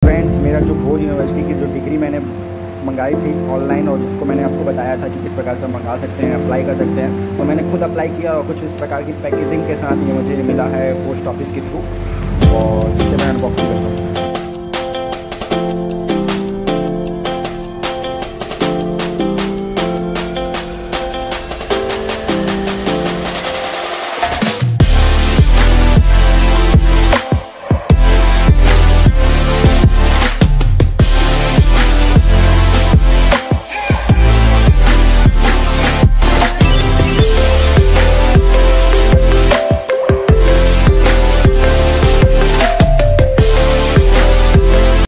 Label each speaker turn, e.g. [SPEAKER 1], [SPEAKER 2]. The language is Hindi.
[SPEAKER 1] फ्रेंड्स, मेरा जो भोज यूनिवर्सिटी की जो डिग्री मैंने मंगाई थी ऑनलाइन, और जिसको मैंने आपको बताया था कि किस प्रकार से हम मंगा सकते हैं, अप्लाई कर सकते हैं, तो मैंने खुद अप्लाई किया और कुछ इस प्रकार की पैकेजिंग के साथ ये मुझे मिला है पोस्ट ऑफिस के थ्रू, और जिसे मैं अनबॉक्सिंग करता हूँ।